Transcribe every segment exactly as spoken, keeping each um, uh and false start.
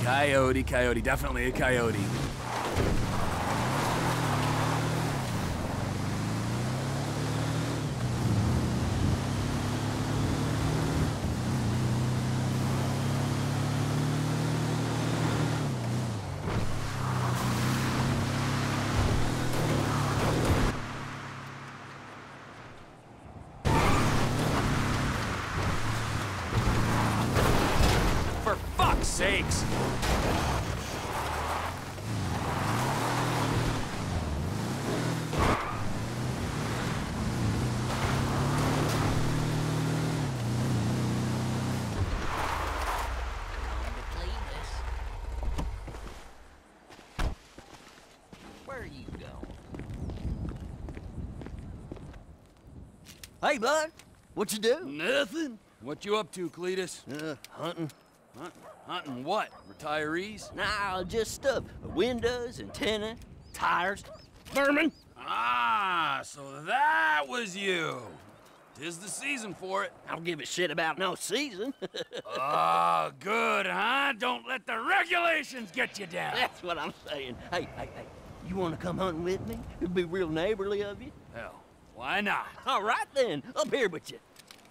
Coyote, coyote, definitely a coyote. For fuck's sakes! Where are you going? Hey, bud. What you do? Nothing. What you up to, Cletus? Uh, hunting. Hunting? Hunting what? Retirees? Nah, just stuff. Windows, antenna, tires, vermin. Ah, so that was you. Tis the season for it. I don't give a shit about no season. Oh, good, huh? Don't let the regulations get you down. That's what I'm saying. Hey, hey, hey. You want to come hunting with me? It'd be real neighborly of you. Hell, why not? All right, then. Up here with you.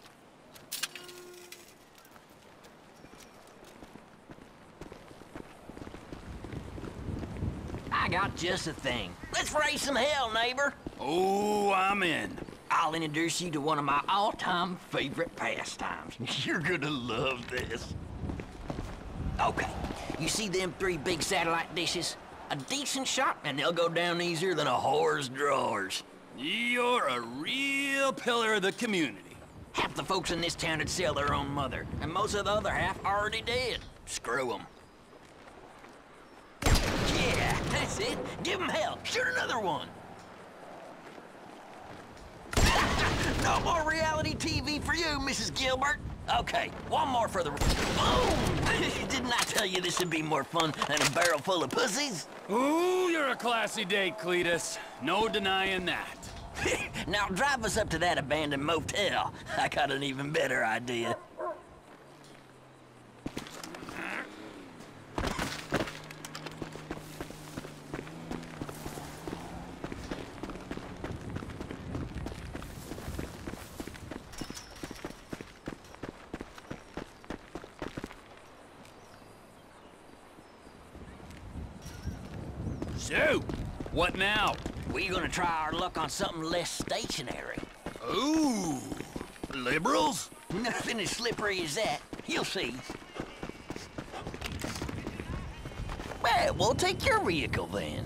I got just a thing. Let's raise some hell, neighbor. Oh, I'm in. I'll introduce you to one of my all-time favorite pastimes. You're gonna love this. Okay, you see them three big satellite dishes? A decent shot, and they'll go down easier than a whore's drawers. You're a real pillar of the community. Half the folks in this town would sell their own mother, and most of the other half already dead. Screw them. Yeah, that's it. Give them hell. Shoot another one. No more reality T V for you, Missus Gilbert. Okay, one more for the... Boom! Didn't I tell you this would be more fun than a barrel full of pussies? Ooh, you're a classy date, Cletus. No denying that. Now drive us up to that abandoned motel. I got an even better idea. So, what now? We gonna try our luck on something less stationary. Ooh, liberals? Nothing as slippery as that. You'll see. Well, we'll take your vehicle then.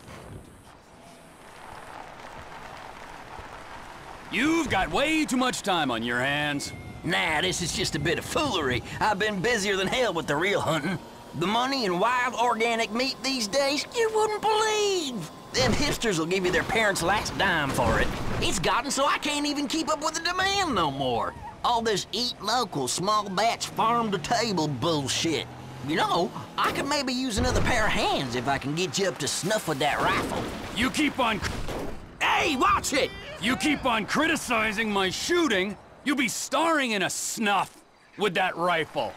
You've got way too much time on your hands. Nah, this is just a bit of foolery. I've been busier than hell with the real hunting. The money in wild organic meat these days, you wouldn't believe. Them hipsters will give you their parents' last dime for it. It's gotten so I can't even keep up with the demand no more. All this eat local, small batch, farm-to-table bullshit. You know, I could maybe use another pair of hands if I can get you up to snuff with that rifle. You keep on... Hey, watch it! You keep on criticizing my shooting, you'll be starring in a snuff with that rifle.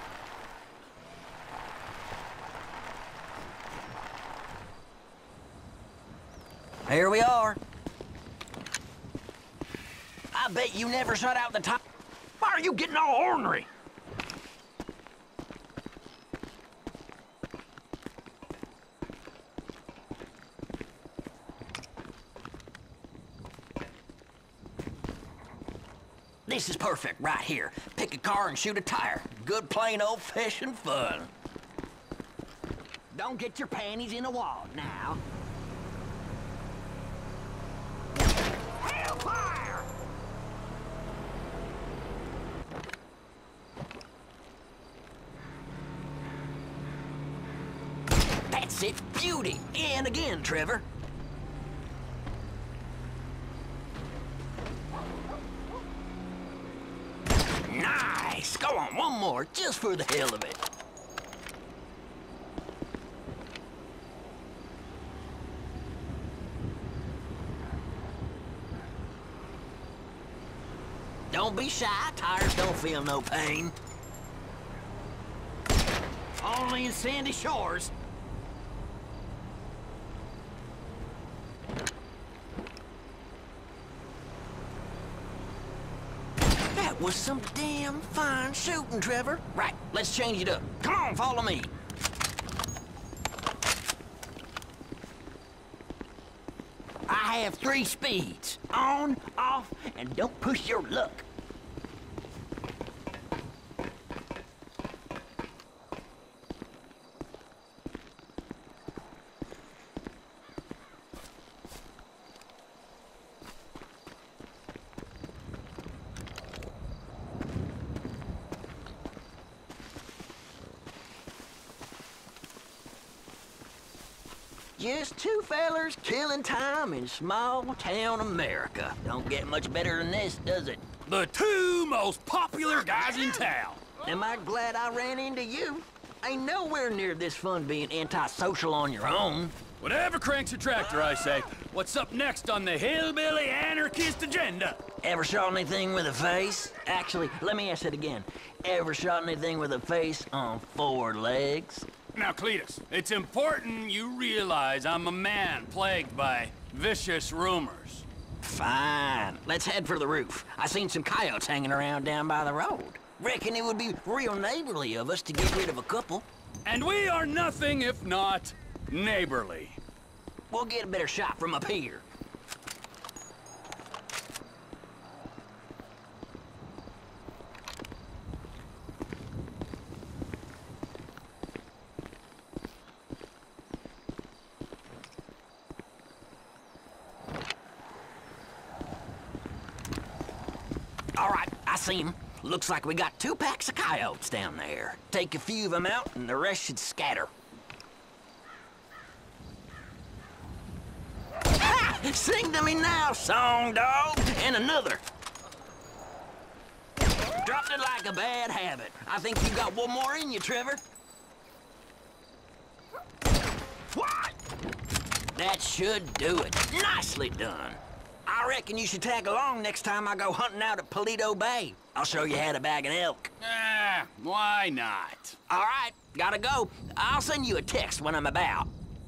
Here we are. I bet you never shut out the top. Why are you getting all ornery? This is perfect right here. Pick a car and shoot a tire. Good plain old-fashioned fun. Don't get your panties in a wad now. Hellfire! That's it, beauty. And again, Trevor. Nice! Go on, one more, just for the hell of it. Don't be shy, tires don't feel no pain. All only in Sandy Shores. That was some damn fine shooting, Trevor. Right, let's change it up. Come on, follow me. I have three speeds. On, off, and don't push your luck. Just two fellers killing time in small-town America. Don't get much better than this, does it? The two most popular guys in town. Am I glad I ran into you? Ain't nowhere near this fun being antisocial on your own. Whatever cranks your tractor, I say. What's up next on the hillbilly anarchist agenda? Ever shot anything with a face? Actually, let me ask it again. Ever shot anything with a face on four legs? Now, Cletus, it's important you realize I'm a man plagued by vicious rumors. Fine. Let's head for the roof. I seen some coyotes hanging around down by the road. Reckon it would be real neighborly of us to get rid of a couple. And we are nothing if not neighborly. We'll get a better shot from up here. All right, I see him. Looks like we got two packs of coyotes down there. Take a few of them out, and the rest should scatter. Ha! Sing to me now, song dog! And another. Dropped it like a bad habit. I think you got one more in you, Trevor. What? That should do it. Nicely done. I reckon you should tag along next time I go hunting out at Paleto Bay. I'll show you how to bag an elk. Ah, why not? All right, gotta go. I'll send you a text when I'm about.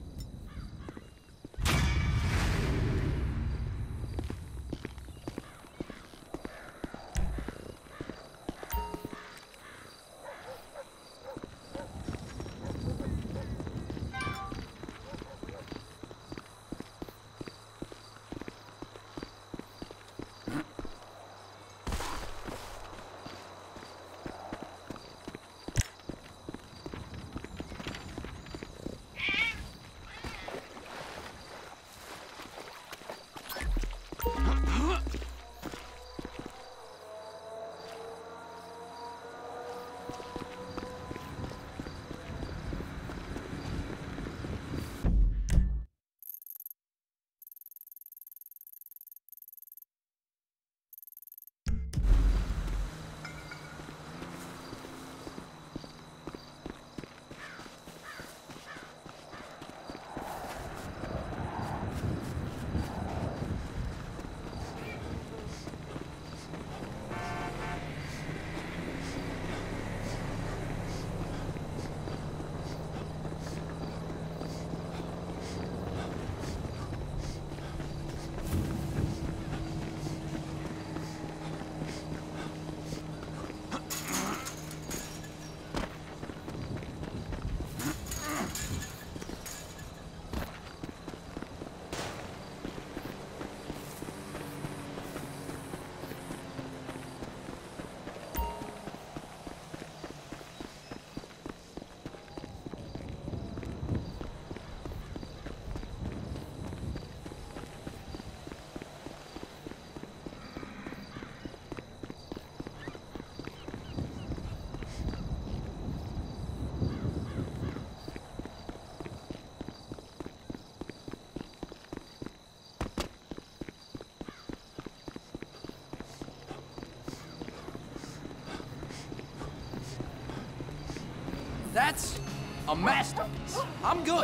That's a masterpiece. I'm good.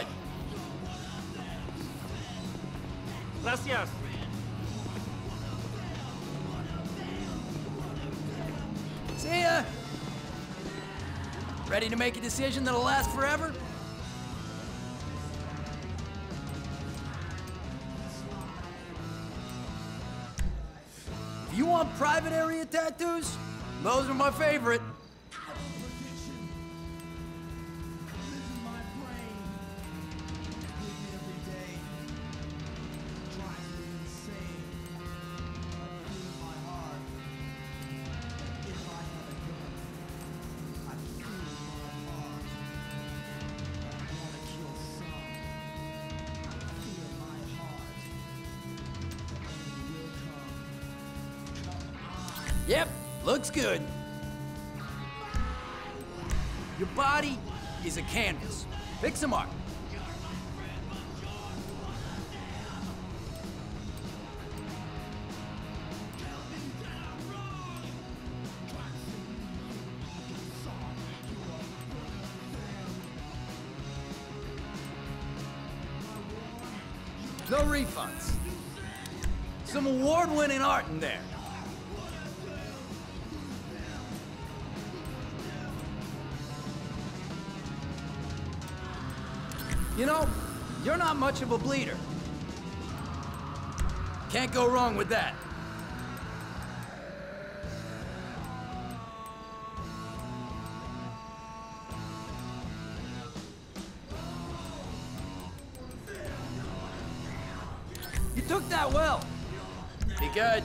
Gracias. See ya. Ready to make a decision that'll last forever? If you want private area tattoos, those are my favorite. Yep, looks good. Your body is a canvas. Pick some art. No refunds. Some award-winning art in there. You know, you're not much of a bleeder. Can't go wrong with that. You took that well. Be good.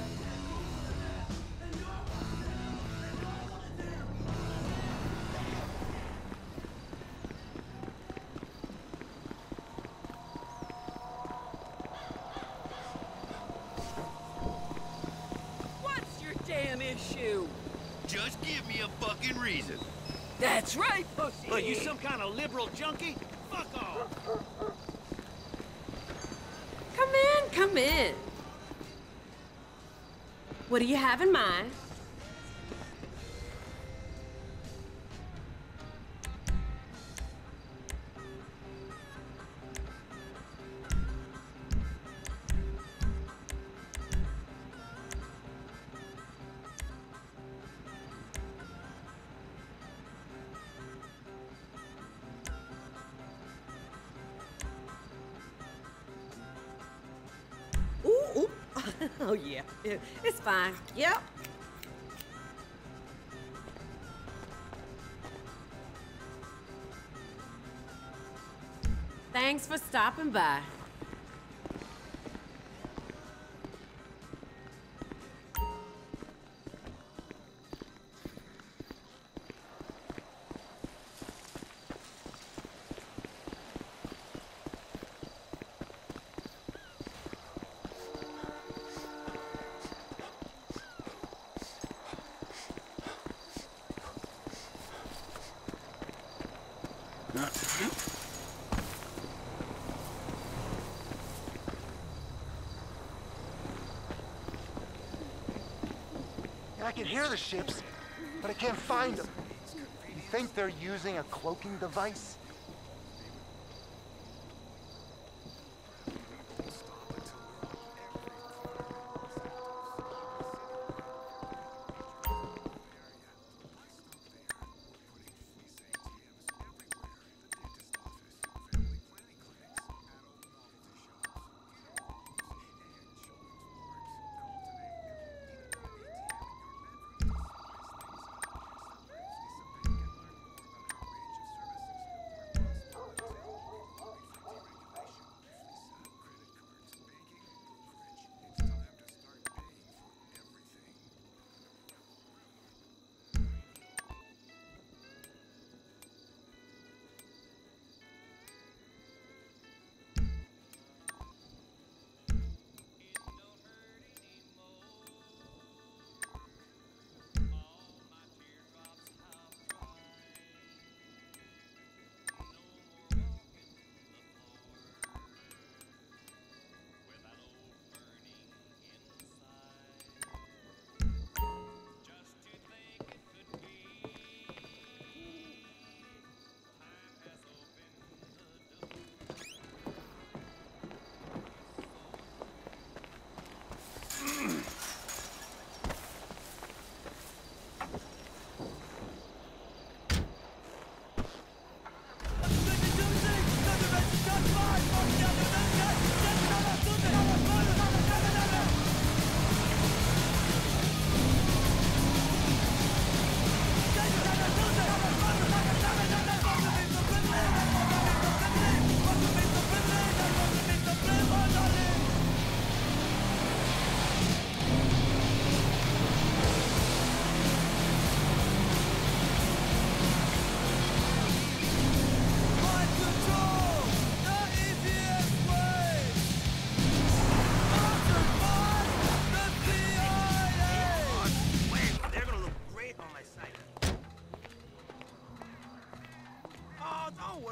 Damn issue. Just give me a fucking reason. That's right, pussy. What, you some kind of liberal junkie? Fuck off. Come in, come in. What do you have in mind? Ooh, ooh. Oh, yeah. It's fine. Yep. Thanks for stopping by. I can hear the ships, but I can't find them. You think they're using a cloaking device?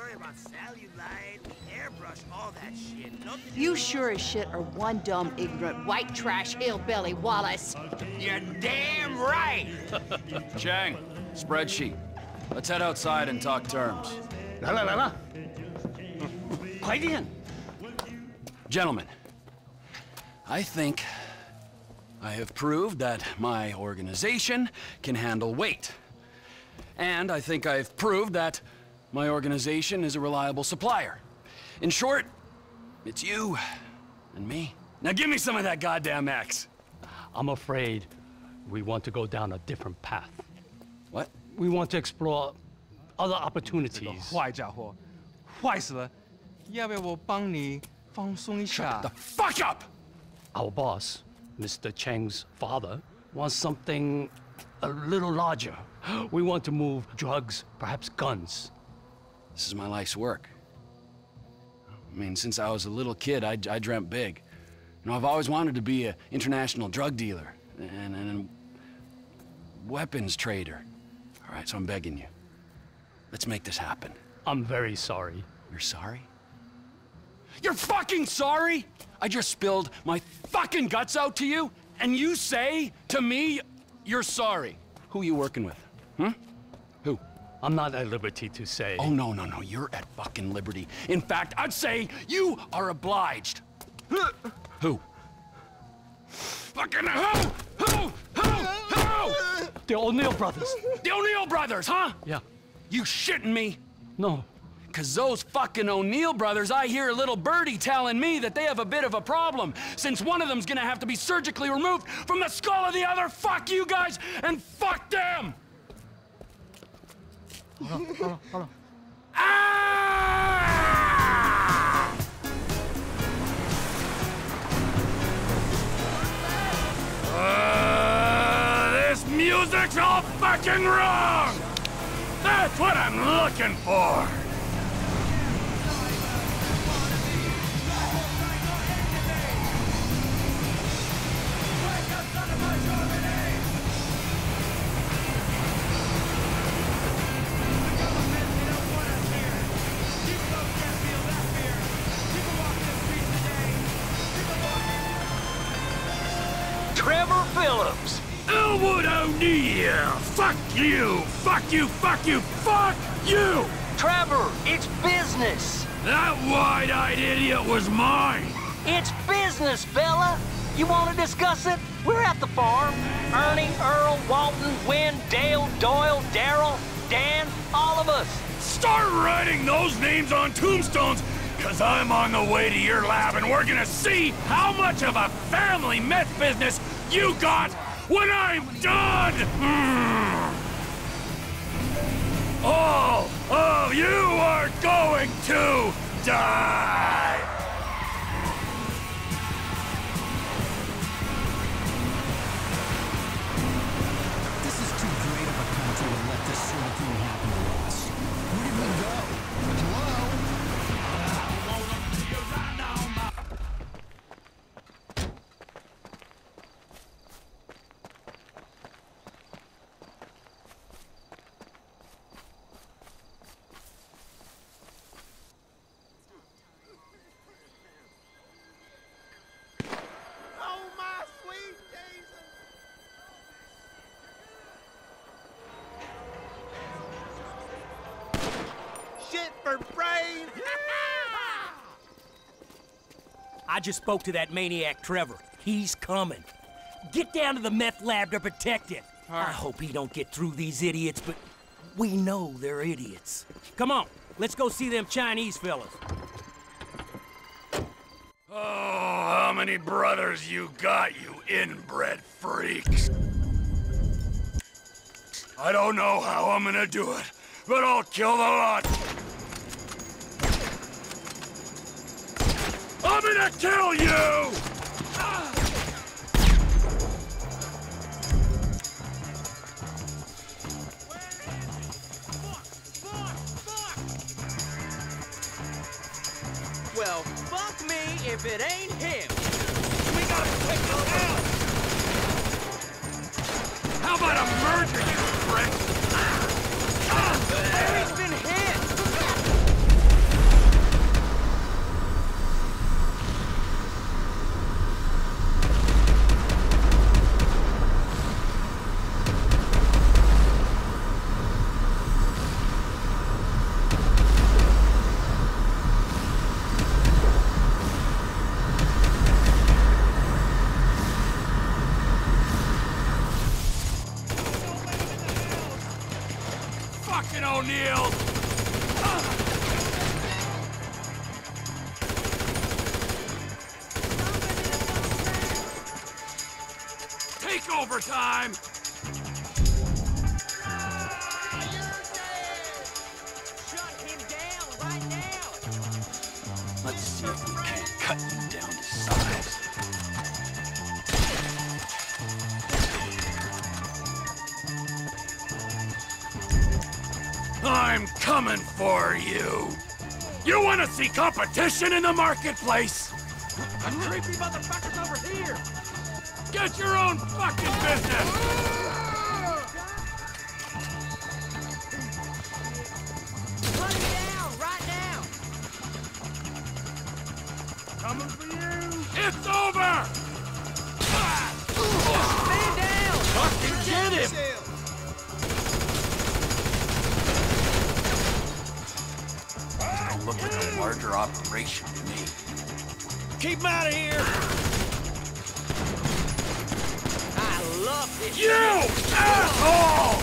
worry about cellulite, airbrush, all that shit. Nothing You sure as shit are one dumb, ignorant, white trash hillbilly, Wallace. You're damn right! Chang, spreadsheet. Let's head outside and talk terms. 来了来了，快点！ Gentlemen, I think I have proved that my organization can handle weight. And I think I've proved that my organization is a reliable supplier. In short, it's you and me. Now give me some of that goddamn X. I'm afraid we want to go down a different path. What? We want to explore other opportunities. 坏家伙，坏死了！要不要我帮你放松一下 The fuck up! Our boss, Mister Cheng's father, wants something a little larger. We want to move drugs, perhaps guns. This is my life's work. I mean, since I was a little kid, I, I dreamt big. You know, I've always wanted to be an international drug dealer and, and a weapons trader. All right, so I'm begging you. Let's make this happen. I'm very sorry. You're sorry? You're fucking sorry? I just spilled my fucking guts out to you, and you say to me, you're sorry. Who are you working with? Hmm? Who? I'm not at liberty to say. Oh, no, no, no, you're at fucking liberty. In fact, I'd say you are obliged. Who? Fucking who? Who? Who? Who? The O'Neill brothers. The O'Neill brothers, huh? Yeah. You shitting me? No. Cause those fucking O'Neill brothers, I hear a little birdie telling me that they have a bit of a problem, since one of them's gonna have to be surgically removed from the skull of the other. Fuck you guys, and fuck them! Ah! Uh, this music's all fucking wrong! That's what I'm looking for! Trevor Phillips! Elwood O'Neill! Fuck you! Fuck you! Fuck you! Fuck you! Trevor, it's business! That wide-eyed idiot was mine! It's business, fella! You want to discuss it? We're at the farm. Ernie, Earl, Walton, Wynn, Dale, Doyle, Darrell, Dan, all of us. Start writing those names on tombstones, cause I'm on the way to your lab and we're gonna see how much of a family meth business you got when I'm done! Mm. All of you are going to die! This is too great of a country to let this sort of thing happen to us. Where did we go? Hello? Oh, my sweet Jesus! Shit for brain! I just spoke to that maniac Trevor. He's coming. Get down to the meth lab to protect it. I hope he don't get through these idiots, but we know they're idiots. Come on, let's go see them Chinese fellas. Oh, how many brothers you got, you inbred freaks? I don't know how I'm gonna do it, but I'll kill the lot. I'm gonna kill you! Well, fuck me if it ain't him. We gotta take him out! How about a merger, you prick? Barry's been hit. Fucking O'Neill! Take over time! Let's see if we can't cut you down to size. I'm coming for you! You wanna see competition in the marketplace? A creepy motherfucker's over here! Get your own fucking business! Run him down right now! Coming for you! It's over! Man down! Fucking get him! Don't look like a larger operation to me. Keep him out of here! I love this You shit. assholes!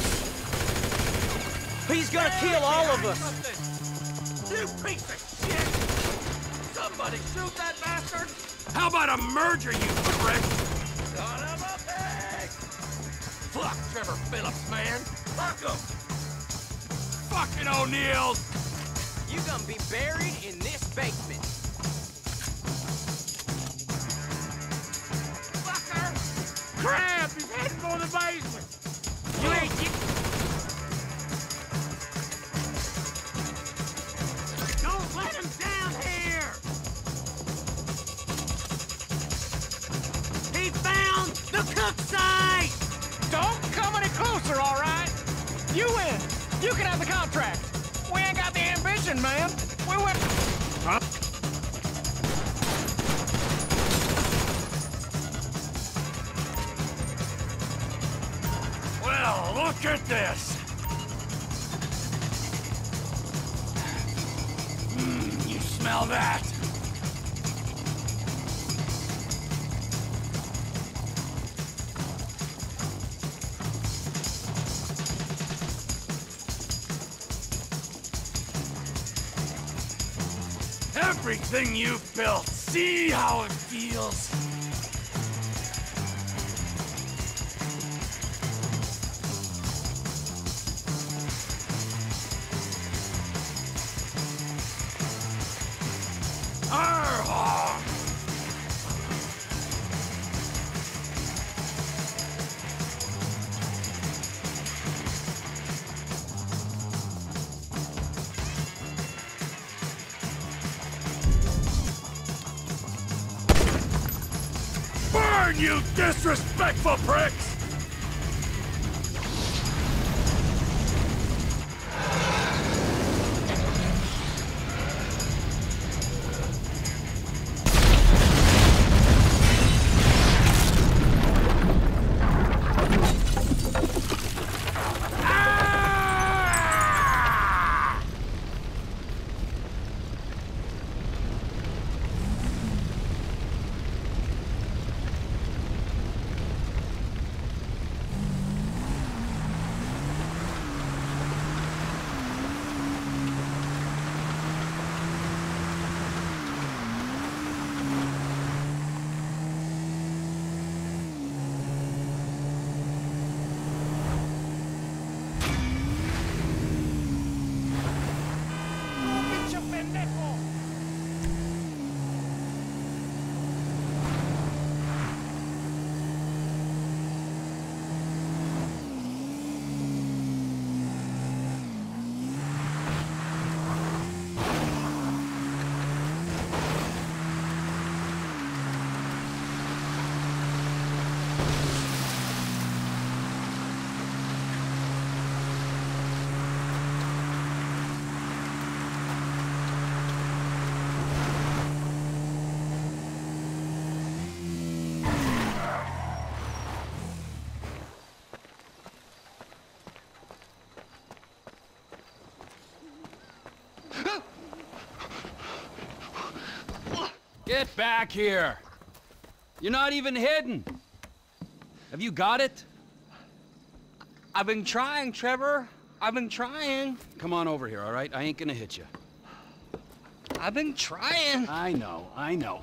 He's gonna kill all of us! You piece of shit! Somebody shoot that bastard! How about a merger, you prick? Son of a pig! Fuck Trevor Phillips, man! Fuck him! Fucking O'Neill's! You gonna be buried in this basement. Fucker! Crap! He's heading for the basement! You ain't... You... Don't let him down here! He found the cook site! Don't come any closer, all right? You win. You can have the contract. We ain't got the ambition, man. We went... Huh? Well, look at this! Mmm, you smell that? Everything you've built, see how it feels? Arrgh! Burn, you disrespectful pricks! Get back here! You're not even hidden! Have you got it? I've been trying, Trevor. I've been trying. Come on over here, all right? I ain't gonna hit you. I've been trying. I know, I know.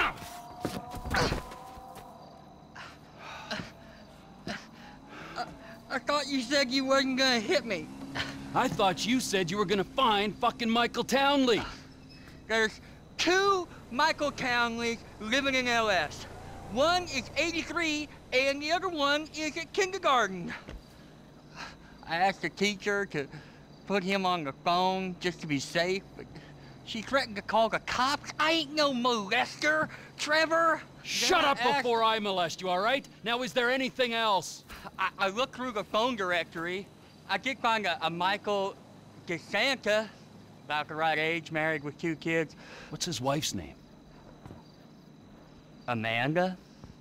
I thought you said you wasn't gonna hit me. I thought you said you were gonna find fucking Michael Townley. There's two Michael Townleys living in L S. One is eighty-three, and the other one is at kindergarten. I asked the teacher to put him on the phone just to be safe, but she threatened to call the cops. I ain't no molester, Trevor. Shut Then up I asked- before I molest you, all right? Now, is there anything else? I, I looked through the phone directory. I did find a, a Michael DeSanta, about the right age, married with two kids. What's his wife's name? Amanda?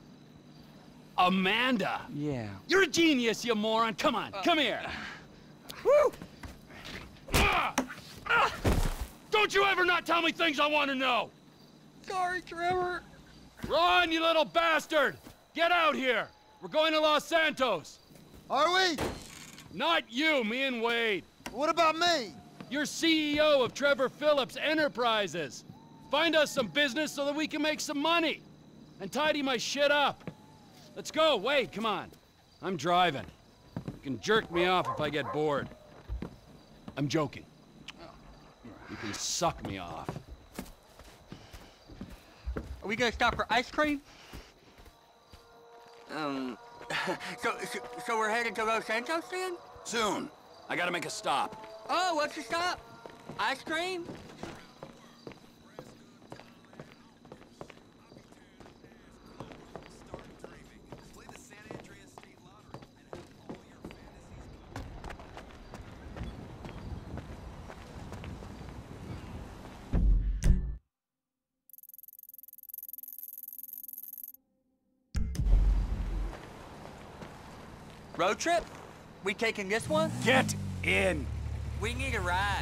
Amanda? Yeah. You're a genius, you moron. Come on, Uh, come here. Woo! Ah! Ah! Don't you ever not tell me things I want to know! Sorry, Trevor. Run, you little bastard! Get out here! We're going to Los Santos. Are we? Not you, me and Wade. What about me? You're C E O of Trevor Phillips Enterprises. Find us some business so that we can make some money. And tidy my shit up. Let's go, Wade, come on. I'm driving. You can jerk me off if I get bored. I'm joking. You can suck me off. Are we gonna stop for ice cream? Um, so, so, so we're headed to Los Santos then? Soon. I gotta make a stop. Oh, what's the stop? Ice cream? Road trip? We taking this one? Get in. We need a ride.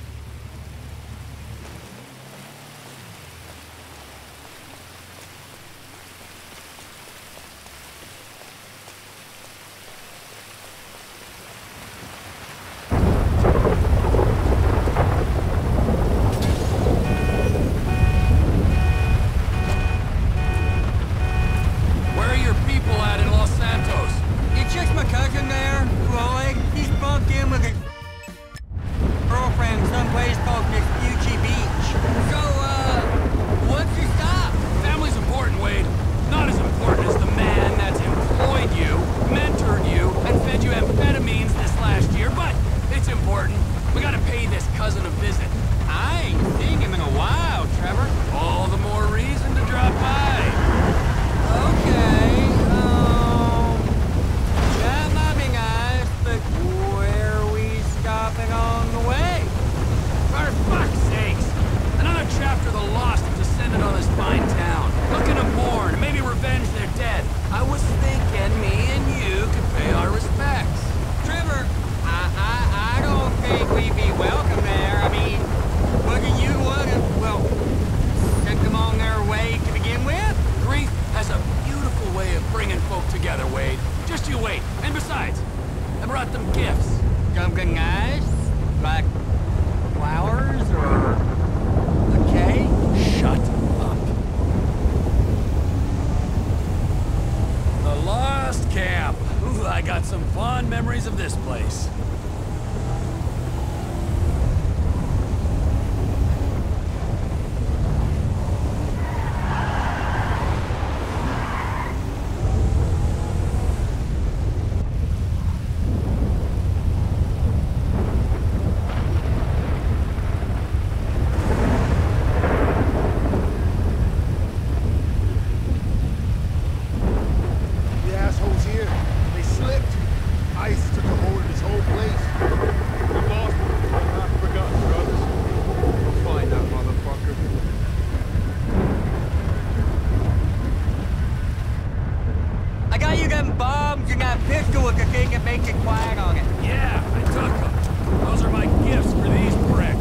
Where are your people at in Los Santos? It's just my cousin there, Lloyd. He's bunked in with his girlfriend someplace called Vespucci Beach. So, uh, what's your stop? Family's important, Wade. Not as important as the man that's employed you, mentored you, and fed you amphetamines this last year, but it's important. We gotta pay this cousin a visit. I ain't seen him in a while, Trevor. All the more reason to drop by. Okay, um, that might be nice, but where are we stopping on the way? For fuck's sakes! Another chapter of the Lost have descended on this fine town, looking to mourn and maybe revenge their dead. I was thinking me and you could pay our respects. Trevor, I, I, I don't think we'd be welcome there. I mean, wouldn't you want to, well, send them on their way to begin with? Grief has a beautiful way of bringing folk together, Wade. Just you wait. And besides, I brought them gifts. Something nice? Like flowers or a cake? Shut up. The Lost Camp. Ooh, I got some fond memories of this place. The assholes here, they slipped. Ice took a hold of this whole place. We lost them, but not forgotten, brothers. We'll find that motherfucker. I got you them bombs and that pistol with the thing that makes it quiet on it. Yeah, I took them. Those are my gifts for these bricks.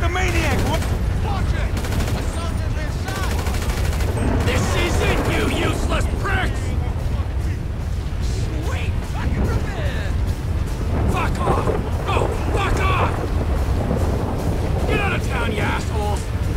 the maniac! Watch it! A soldier's been shot! This is it, you useless pricks! Sweet fucking revenge! Fuck off! Oh, fuck off! Get out of town, you assholes!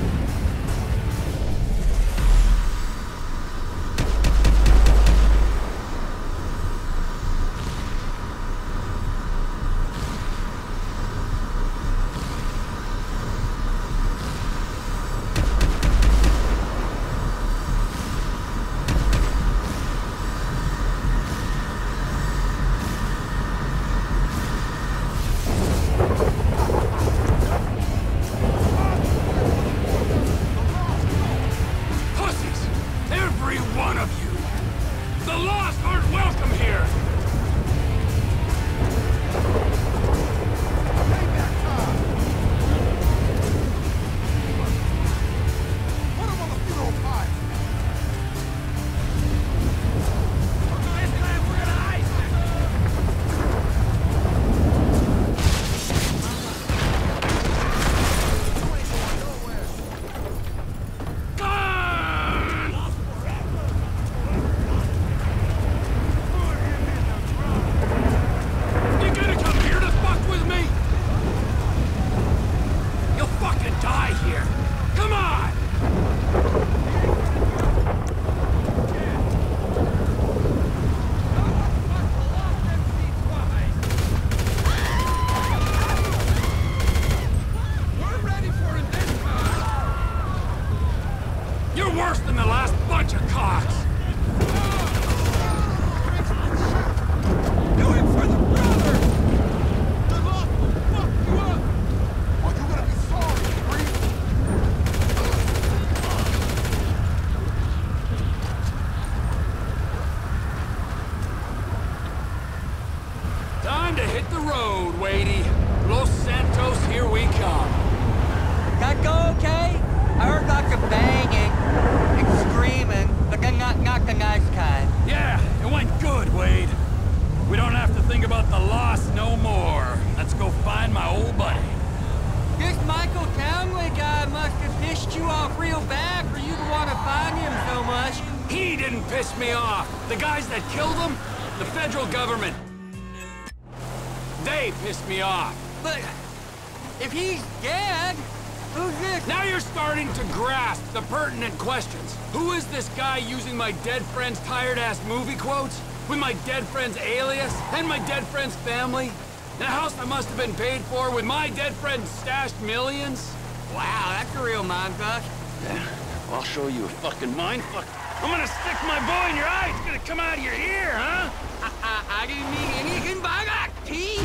My dead friend's tired-ass movie quotes? With my dead friend's alias? And my dead friend's family? In a house I must have been paid for with my dead friend's stashed millions? Wow, that's a real mindfuck. Yeah, I'll show you a fucking mindfuck. I'm gonna stick my boy in your eye. It's gonna come out of your ear, huh? I, I, I didn't mean anything by that, T.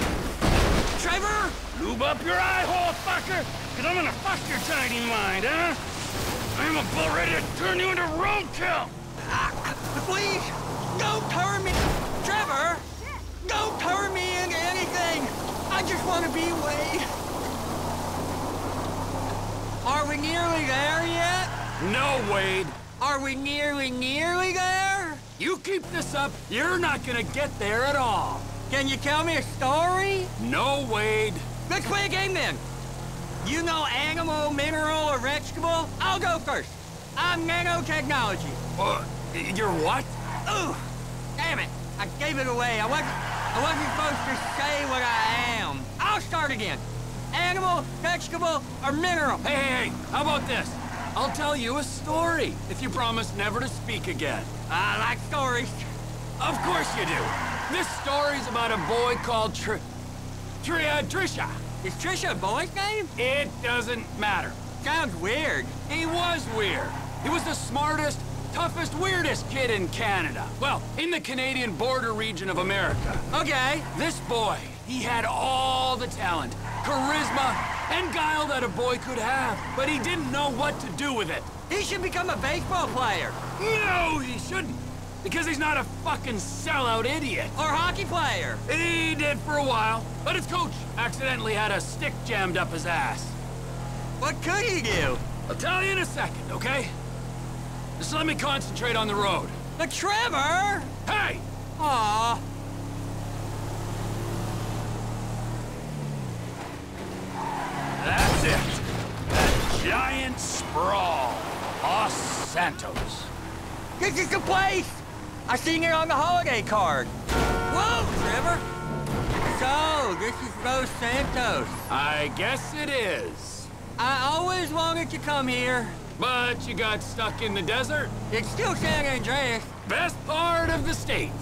Trevor? Lube up your eye hole, fucker, because I'm gonna fuck your tiny mind, huh? I'm about ready to turn you into roadkill. Please, don't turn me... Trevor! Don't turn me into anything! I just want to be Wade. Are we nearly there yet? No, Wade. Are we nearly, nearly there? You keep this up, you're not gonna get there at all. Can you tell me a story? No, Wade. Let's play a game then. You know animal, mineral, or vegetable? I'll go first. I'm nanotechnology. What? You're what? Ooh! Damn it! I gave it away. I wasn't... I wasn't supposed to say what I am. I'll start again. Animal, vegetable, or mineral? Hey, hey, hey! How about this? I'll tell you a story, if you promise never to speak again. I like stories. Of course you do. This story's about a boy called Tr... Tr... Uh, Trisha. Is Trisha a boy's name? It doesn't matter. Sounds weird. He was weird. He was the smartest, toughest, weirdest kid in Canada. Well, in the Canadian border region of America. Okay. This boy, he had all the talent, charisma, and guile that a boy could have, but he didn't know what to do with it. He should become a baseball player. No, he shouldn't. Because he's not a fucking sellout idiot. Or hockey player. He did for a while, but his coach accidentally had a stick jammed up his ass. What could he do? I'll tell you in a second, okay? Just let me concentrate on the road. But Trevor! Hey! Aw. That's it. giant sprawl. Los Santos. This is the place! I seen it on the holiday card. Whoa, Trevor! So, this is Los Santos. I guess it is. I always wanted to come here. But you got stuck in the desert? It's still San Andreas. Best part of the state.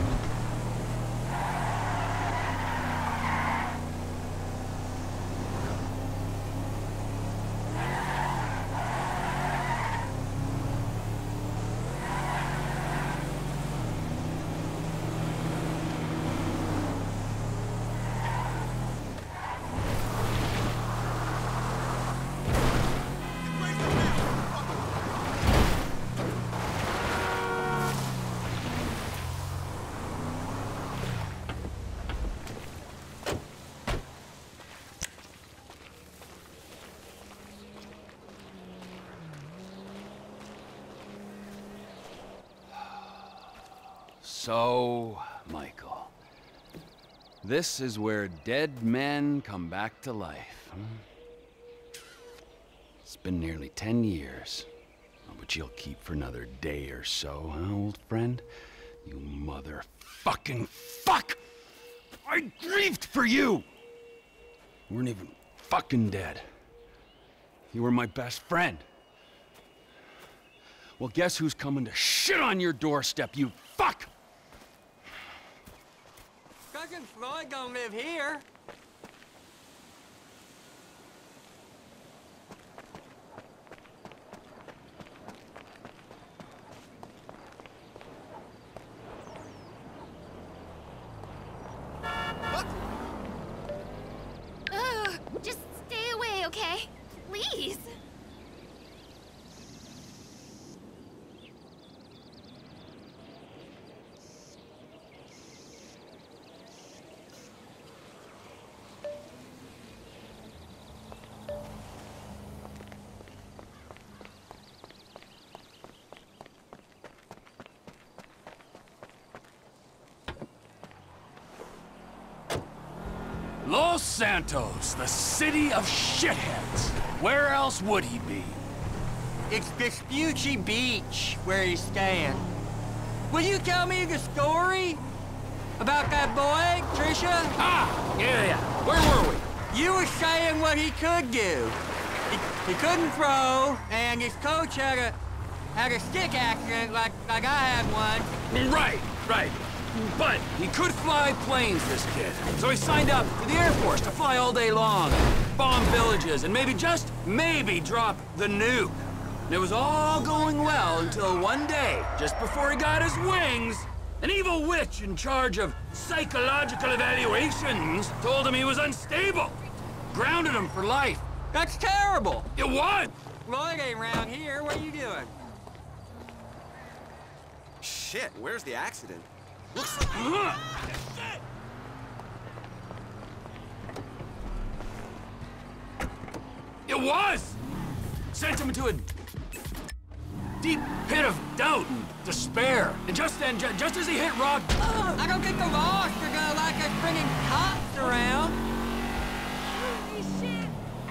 So, Michael, this is where dead men come back to life, huh? It's been nearly ten years, but you'll keep for another day or so, huh, old friend? You motherfucking fuck! I grieved for you! You weren't even fucking dead. You were my best friend. Well, guess who's coming to shit on your doorstep, you fuck! Cousin Floyd don't live here. Ugh, just stay away, okay? Please. Los Santos, the city of shitheads. Where else would he be? It's Vespucci Beach where he's staying. Will you tell me the story about that boy, Trisha? Ah, yeah, yeah. Where were we? You were saying what he could do. He, he couldn't throw, and his coach had a had a stick accident like like I had one. Right, right. But he could fly planes, this kid. So he signed up for the Air Force to fly all day long, bomb villages, and maybe, just maybe, drop the nuke. And it was all going well until one day, just before he got his wings, an evil witch in charge of psychological evaluations told him he was unstable. Grounded him for life. That's terrible. It was. Lloyd ain't around here. What are you doing? Shit, where's the accident? Looks like... It was! Sent him into a deep pit of doubt and despair. And just then, ju just as he hit rock... Uh, I don't think the Lost are gonna like us bringing cops around. Holy shit!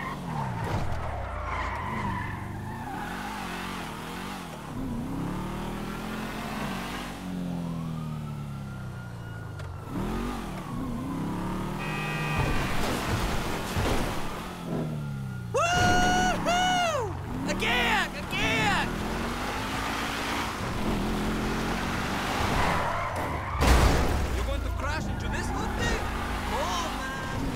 Again! Again! You're going to crash into this good thing? Oh, man!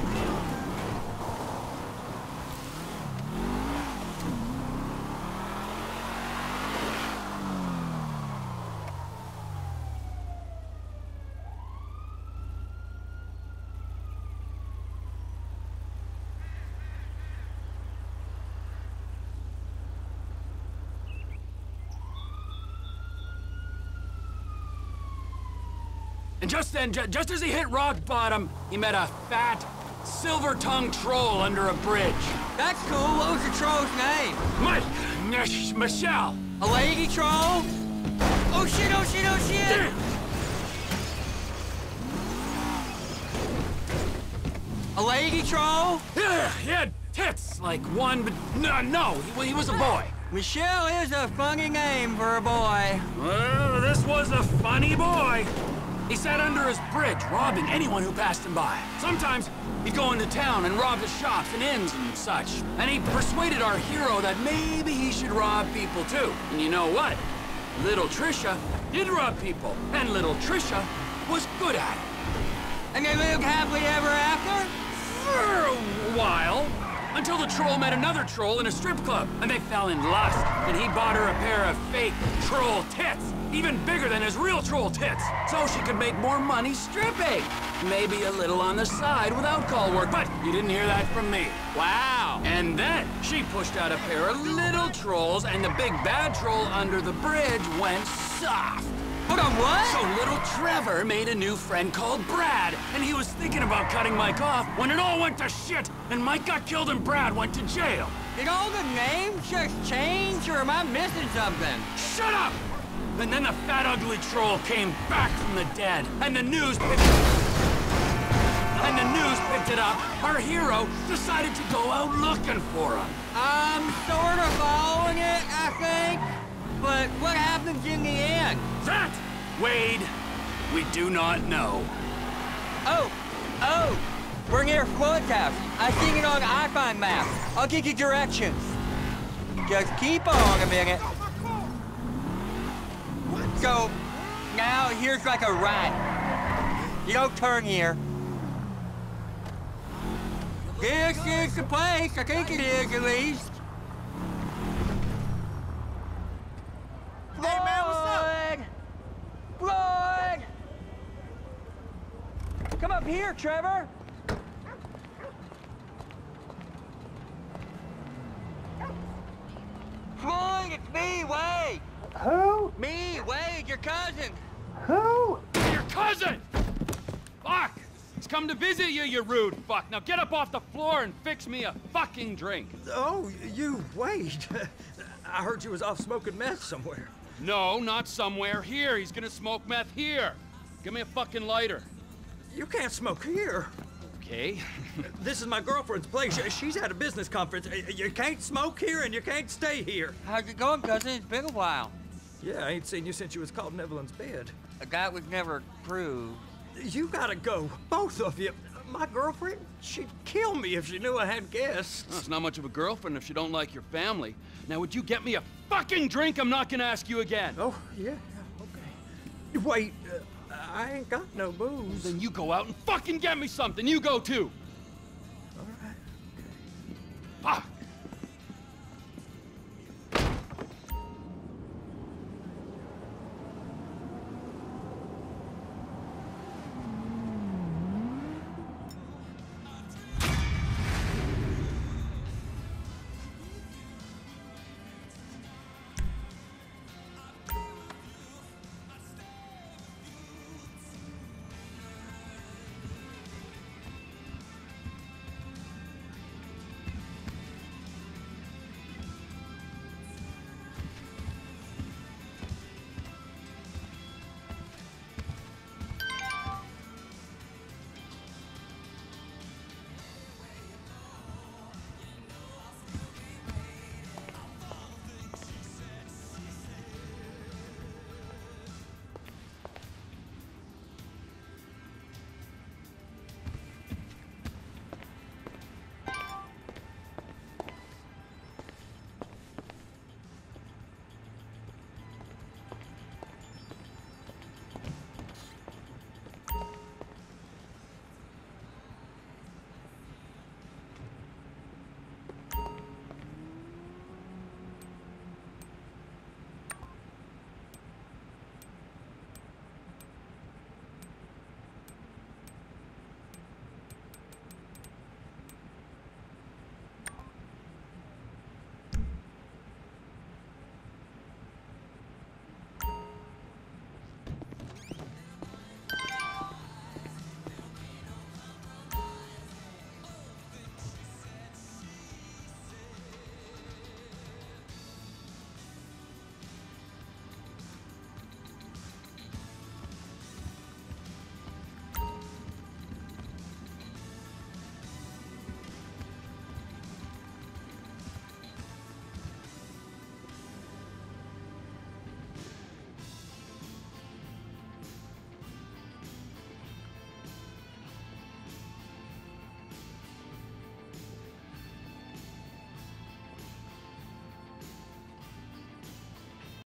And just then, ju just as he hit rock bottom, he met a fat, silver-tongued troll under a bridge. That's cool. What was the troll's name? Mike! Mich Michelle! A lady troll? Oh shit, oh shit, oh shit! A lady troll? Yeah, he had tits like one, but no, no, he, he was a boy. Michelle is a funny name for a boy. Well, this was a funny boy. He sat under his bridge, robbing anyone who passed him by. Sometimes he'd go into town and rob the shops and inns and such. And he persuaded our hero that maybe he should rob people too. And you know what? Little Trisha did rob people, and little Trisha was good at it. And they lived happily ever after? For a while. Until the troll met another troll in a strip club, and they fell in lust, and he bought her a pair of fake troll tits, even bigger than his real troll tits, so she could make more money stripping. Maybe a little on the side without call work, but you didn't hear that from me. Wow. And then she pushed out a pair of little trolls, and the big bad troll under the bridge went soft. Hold on, what? So little Trevor made a new friend called Brad, and he was thinking about cutting Mike off when it all went to shit, and Mike got killed and Brad went to jail. Did all the names just change, or am I missing something? Shut up! And then the fat, ugly troll came back from the dead, and the news picked And the news picked it up. Our hero decided to go out looking for him. I'm sort of following it, I think. But what happens in the end? That, Wade, we do not know. Oh, oh, we're near Floyd's house. I seen it on the iPhone map. I'll give you directions. Just keep on a minute. So, now here's like a right. You don't turn here. This is the place. I think it is, at least. Hey, man, what's up? Floyd! Come up here, Trevor. Floyd, it's me, Wade. Who? Me, Wade, your cousin. Who? Your cousin! Fuck! He's come to visit you, you rude fuck. Now get up off the floor and fix me a fucking drink. Oh, you, Wade. I heard you was off smoking meth somewhere. No, not somewhere. Here. He's gonna smoke meth here. Give me a fucking lighter. You can't smoke here. Okay. This is my girlfriend's place. She's at a business conference. You can't smoke here and you can't stay here. How's it going, cousin? It's been a while. Yeah, I ain't seen you since you was caught in Evelyn's bed. A guy was never proved. You gotta go, both of you. My girlfriend, she'd kill me if she knew I had guests. Well, it's not much of a girlfriend if she don't like your family. Now, would you get me a fucking drink? I'm not gonna ask you again. Oh, yeah, yeah, okay. Wait, uh, I ain't got no booze. Then you go out and fucking get me something. You go too.